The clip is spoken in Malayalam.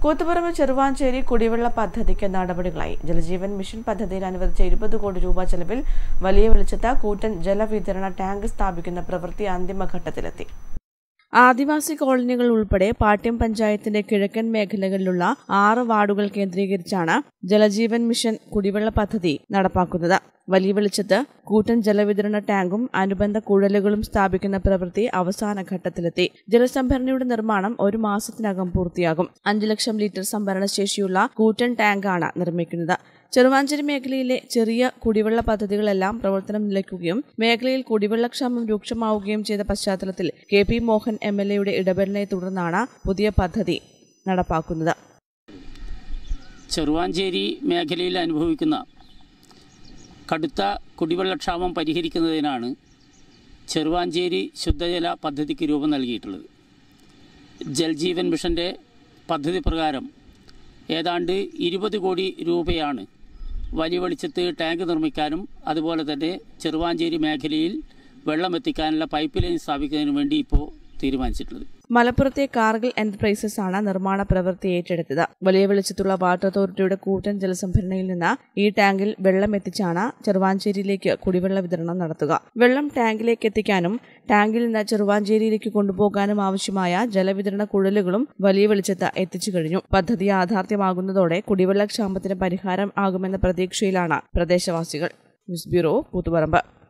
കൂത്തുപറമ്പ് ചെറുവാഞ്ചേരി കുടിവെള്ള പദ്ധതിക്ക് നടപടികളായി. ജലജീവൻ മിഷൻ പദ്ധതിയിൽ അനുവദിച്ച 20 കോടി രൂപ ചെലവിൽ വലിയ വെളിച്ചത്ത് കൂറ്റൻ ജലവിതരണ ടാങ്ക് സ്ഥാപിക്കുന്ന പ്രവൃത്തി അന്തിമഘട്ടത്തിലെത്തി. ആദിവാസി കോളനികൾ ഉൾപ്പെടെ പാട്യം പഞ്ചായത്തിന്റെ കിഴക്കൻ മേഖലകളിലുള്ള 6 വാർഡുകൾ കേന്ദ്രീകരിച്ചാണ് ജലജീവൻ മിഷൻ കുടിവെള്ള പദ്ധതി നടപ്പാക്കുന്നത്. വലിയ വെളിച്ചത്ത് കൂറ്റൻ ജലവിതരണ ടാങ്കും അനുബന്ധ കുഴലുകളും സ്ഥാപിക്കുന്ന പ്രവൃത്തി അവസാന ഘട്ടത്തിലെത്തി. ജലസംഭരണിയുടെ നിർമ്മാണം 1 മാസത്തിനകം പൂർത്തിയാകും. 5 ലക്ഷം ലിറ്റർ സംഭരണ ശേഷിയുള്ള കൂറ്റൻ ടാങ്കാണ് നിർമ്മിക്കുന്നത്. ചെറുവാഞ്ചേരി മേഖലയിലെ ചെറിയ കുടിവെള്ള പദ്ധതികളെല്ലാം പ്രവർത്തനം നിലയ്ക്കുകയും മേഖലയിൽ കുടിവെള്ളക്ഷാമം രൂക്ഷമാവുകയും ചെയ്ത പശ്ചാത്തലത്തിൽ KP മോഹൻ MLAയുടെ ഇടപെടലിനെ തുടർന്നാണ് പുതിയ പദ്ധതി നടപ്പാക്കുന്നത്. ചെറുവാഞ്ചേരി മേഖലയിൽ അനുഭവിക്കുന്ന കടുത്ത കുടിവെള്ളക്ഷാമം പരിഹരിക്കുന്നതിനാണ് ചെറുവാഞ്ചേരി ശുദ്ധജല പദ്ധതിക്ക് രൂപം നൽകിയിട്ടുള്ളത്. ജൽജീവൻ മിഷൻ്റെ പദ്ധതി പ്രകാരം ഏതാണ്ട് 20 കോടി രൂപയാണ് വലിയ വെളിച്ചത്ത് ടാങ്ക് നിർമ്മിക്കാനും അതുപോലെ തന്നെ ചെറുവാഞ്ചേരി മേഖലയിൽ വെള്ളമെത്തിക്കാനുള്ള പൈപ്പ് ലൈൻ സ്ഥാപിക്കുന്നതിനു വേണ്ടി ഇപ്പോൾ തീരുമാനിച്ചിട്ടുള്ളത്. മലപ്പുറത്തെ കാർഗിൽ എന്റർപ്രൈസസ് ആണ് നിർമ്മാണ പ്രവൃത്തി ഏറ്റെടുത്തത്. വലിയ വെളിച്ചത്തുള്ള വാട്ടർ അതോറിറ്റിയുടെ കൂറ്റൻ ജലസംഭരണിയിൽ നിന്ന് ഈ ടാങ്കിൽ വെള്ളം എത്തിച്ചാണ് ചെറുവാഞ്ചേരിയിലേക്ക് കുടിവെള്ള വിതരണം നടത്തുക. വെള്ളം ടാങ്കിലേക്ക് എത്തിക്കാനും ടാങ്കിൽ നിന്ന് ചെറുവാഞ്ചേരിയിലേക്ക് കൊണ്ടുപോകാനും ആവശ്യമായ ജലവിതരണ കുഴലുകളും വലിയ വെളിച്ചത്ത് എത്തിച്ചു കഴിഞ്ഞു. പദ്ധതി യാഥാർത്ഥ്യമാകുന്നതോടെ കുടിവെള്ളക്ഷാമത്തിന് പരിഹാരം ആകുമെന്ന പ്രതീക്ഷയിലാണ് പ്രദേശവാസികൾ. News bureau, Koothuparamba.